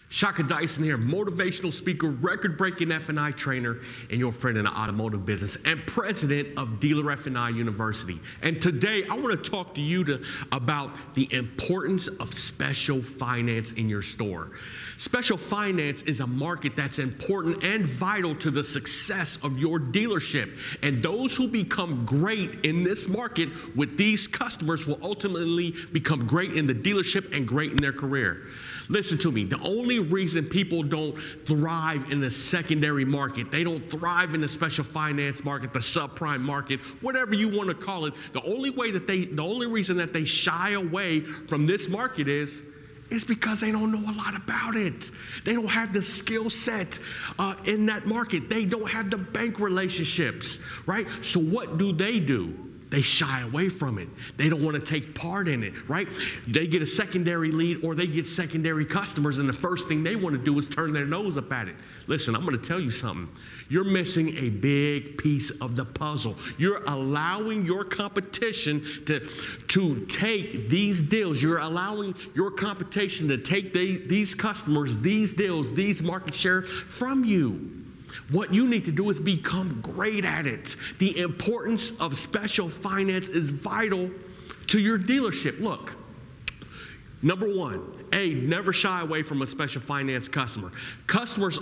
Shaka Dyson here, motivational speaker, record-breaking F&I trainer, and your friend in the automotive business, and president of Dealer F&I University. And today, I want to talk to you about the importance of special finance in your store. Special finance is a market that's important and vital to the success of your dealership. And those who become great in this market with these customers will ultimately become great in the dealership and great in their career. Listen to me, the only reason people don't thrive in the secondary market, they don't thrive in the special finance market, the subprime market, whatever you want to call it, the only reason that they shy away from this market is because they don't know a lot about it. They don't have the skill set in that market. They don't have the bank relationships, right? So what do? They shy away from it. They don't want to take part in it, right? They get a secondary lead or they get secondary customers, and the first thing they want to do is turn their nose up at it. Listen, I'm going to tell you something. You're missing a big piece of the puzzle. You're allowing your competition to take these deals. You're allowing your competition to take these customers, these deals, these market share from you. What you need to do is become great at it. The importance of special finance is vital to your dealership. Look, number one, never shy away from a special finance customer. Special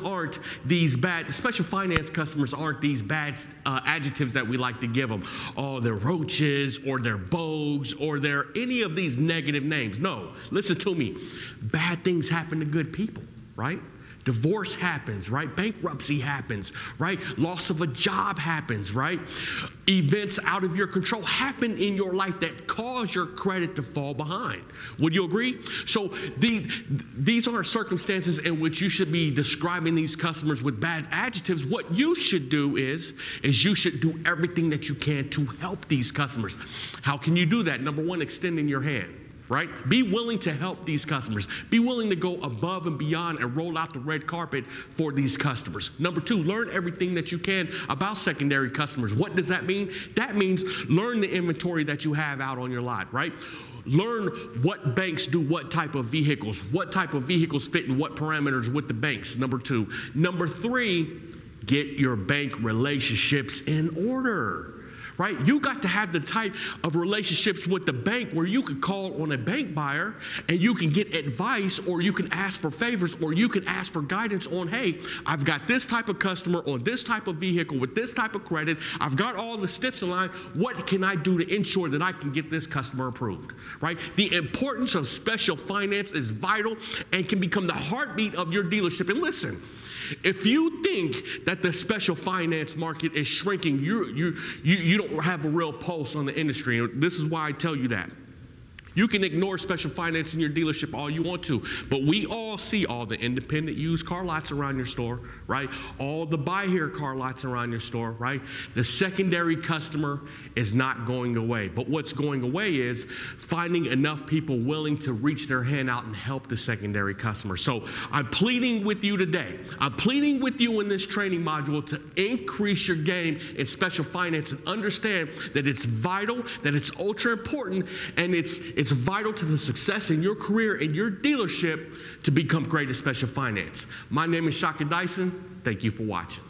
finance customers aren't these bad adjectives that we like to give them. Oh, they're roaches, or they're bogues, or they're any of these negative names. No, listen to me. Bad things happen to good people, right? Divorce happens, right? Bankruptcy happens, right? Loss of a job happens, right? Events out of your control happen in your life that cause your credit to fall behind. Would you agree? So these aren't circumstances in which you should be describing these customers with bad adjectives. What you should do is you should do everything that you can to help these customers. How can you do that? Number one, extending your hand. Right? Be willing to help these customers. Be willing to go above and beyond and roll out the red carpet for these customers. Number two, learn everything that you can about secondary customers. What does that mean? That means learn the inventory that you have out on your lot, right? Learn what banks do what type of vehicles fit in what parameters with the banks, number two. Number three, get your bank relationships in order. Right? You got to have the type of relationships with the bank where you can call on a bank buyer and you can get advice, or you can ask for favors, or you can ask for guidance on, hey, I've got this type of customer on this type of vehicle with this type of credit. I've got all the steps in line. What can I do to ensure that I can get this customer approved? Right? The importance of special finance is vital and can become the heartbeat of your dealership. And listen, if you think that the special finance market is shrinking, you don't have a real pulse on the industry. And this is why I tell you that. You can ignore special finance in your dealership all you want to, but we all see all the independent used car lots around your store, right? All the buy here car lots around your store, right? The secondary customer is not going away, but what's going away is finding enough people willing to reach their hand out and help the secondary customer. So I'm pleading with you today. I'm pleading with you in this training module to increase your game in special finance and understand that it's vital, that it's ultra important, and it's vital to the success in your career and your dealership to become great at special finance. My name is Shaka Dyson. Thank you for watching.